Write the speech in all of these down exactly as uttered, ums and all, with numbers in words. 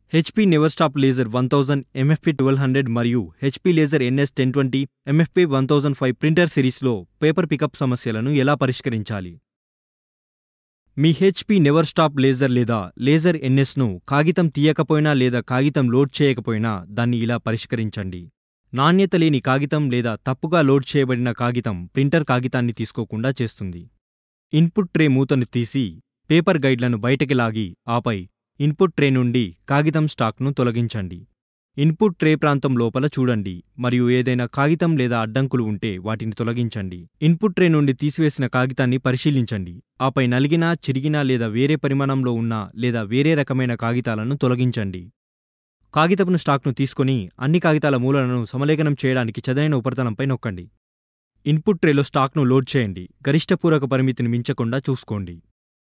HP Neverstop Laser one thousand, MFP twelve hundred మరియు HP Laser NS ten twenty, MFP one thousand five printer సిరీస్లో paper pickup సమస్యలను ఎలా పరిష్కరించాలి? మీ HP Neverstop Laser లేదా Laser ఎన్ఎస్ను కాగితం తీయకపోయినా లేదా కాగితం లోడ్ చేయకపోయినా దాన్ని ఇలా పరిష్కరించండి. నాణ్యత లేని కాగితం లేదా తప్పుగా లోడ్ చేయబడిన కాగితం ప్రింటర్ కాగితాన్ని తీసుకోకుండా చేస్తుంది. ఇన్పుట్ ట్రే మూతను తీసి పేపర్ గైడ్లను బయటకి లాగి ఆపై ఇన్పుట్ ట్రే నుండి కాగితం స్టాక్ను తొలగించండి. ఇన్పుట్ ట్రే ప్రాంతం లోపల చూడండి మరియు ఏదైనా కాగితం లేదా అడ్డంకులు ఉంటే వాటిని తొలగించండి. ఇన్పుట్ ట్రే నుండి తీసివేసిన కాగితాన్ని పరిశీలించండి. ఆపై నలిగిన, చిరిగిన లేదా వేరే పరిమాణంలో ఉన్న లేదా వేరే రకమైన కాగితాలను తొలగించండి. కాగితపు స్టాక్ను తీసుకొని అన్ని కాగితాల మూలలను సమలేఖనం చేయడానికి చదునైన ఉపరితలంపై నొక్కండి. ఇన్పుట్ ట్రేలో స్టాక్ను లోడ్ చేయండి. గరిష్ట పూరక పరిమితిని మించకుండా చూసుకోండి.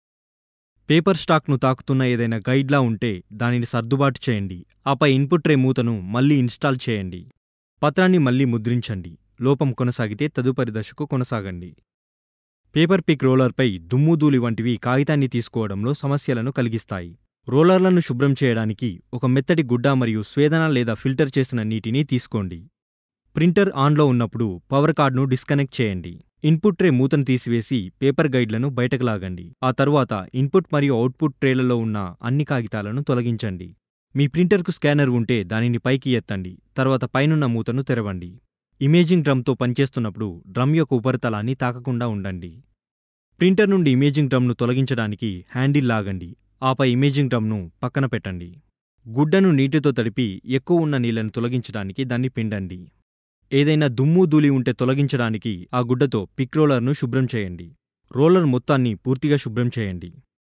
పేపర్ స్టాక్ను తాకుతున్న ఏదైనా గైడ్లా ఉంటే దానిని సర్దుబాటు చేయండి. ఆపై ఇన్పుట్ ట్రే మూతను మళ్లీ ఇన్స్టాల్ చేయండి. పత్రాన్ని మళ్లీ ముద్రించండి. లోపం కొనసాగితే తదుపరి దశకు కొనసాగండి. పేపర్ పిక్ రోలర్పై దుమ్ము, ధూళి వంటివి కాగితాన్ని తీసుకోవడంలో సమస్యలను కలిగిస్తాయి. రోలర్లను శుభ్రం చేయడానికి ఒక మెత్తటి గుడ్డ మరియు స్వేదన లేదా ఫిల్టర్ చేసిన నీటిని తీసుకోండి. ప్రింటర్ ఆన్లో ఉన్నప్పుడు పవర్ కార్డ్ను డిస్కనెక్ట్ చేయండి. ఇన్పుట్ ట్రే మూతను తీసివేసి పేపర్ గైడ్లను బయటకు లాగండి. ఆ తరువాత ఇన్పుట్ మరియు అవుట్పుట్ ట్రేలలో ఉన్న అన్ని కాగితాలను తొలగించండి. మీ ప్రింటర్కు స్కానర్ ఉంటే దానిని పైకి ఎత్తండి. తర్వాత పైనున్న మూతను తెరవండి. ఇమేజింగ్ డ్రమ్తో పనిచేస్తున్నప్పుడు డ్రమ్ యొక్క ఉపరితలాన్ని తాకకుండా ఉండండి. ప్రింటర్ నుండి ఇమేజింగ్ డ్రమ్ను తొలగించడానికి హ్యాండిల్ లాగండి. ఆపై ఇమేజింగ్ డ్రమ్ను పక్కన పెట్టండి. గుడ్డను నీటితో తడిపి ఎక్కువ ఉన్న నీళ్లను తొలగించడానికి దాన్ని పిండండి. ఏదైనా దుమ్ము, ధూళి ఉంటే తొలగించడానికి ఆ గుడ్డతో పిక్ రోలర్ను శుభ్రం చేయండి. రోలర్ మొత్తాన్ని పూర్తిగా శుభ్రం చేయండి.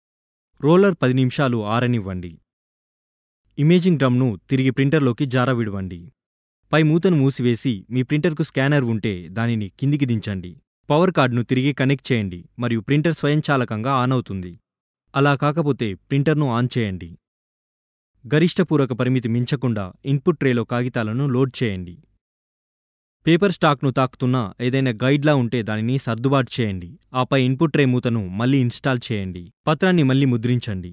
రోలర్ పది నిమిషాలు ఆరనివ్వండి. ఇమేజింగ్ డ్రమ్ను తిరిగి ప్రింటర్లోకి జారవిడవండి. పై మూతను మూసివేసి మీ ప్రింటర్కు స్కానర్ ఉంటే దానిని కిందికి దించండి. పవర్ కార్డ్ను తిరిగి కనెక్ట్ చేయండి మరియు ప్రింటర్ స్వయంచాలకంగా ఆన్ అవుతుంది. అలా కాకపోతే ప్రింటర్ను ఆన్ చేయండి. గరిష్ట పూరక పరిమితి మించకుండా ఇన్పుట్ ట్రేలో కాగితాలను లోడ్ చేయండి. పేపర్ స్టాక్ను తాకుతున్న ఏదైనా గైడ్లా ఉంటే దానిని సర్దుబాటు చేయండి. ఆపై ఇన్పుట్ ట్రే మూతను మళ్లీ ఇన్స్టాల్ చేయండి. పత్రాన్ని మళ్లీ ముద్రించండి.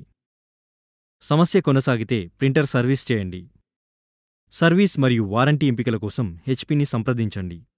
సమస్య కొనసాగితే ప్రింటర్ సర్వీస్ చేయండి. సర్వీస్ మరియు వారంటీ ఎంపికల కోసం హెచ్పీని సంప్రదించండి.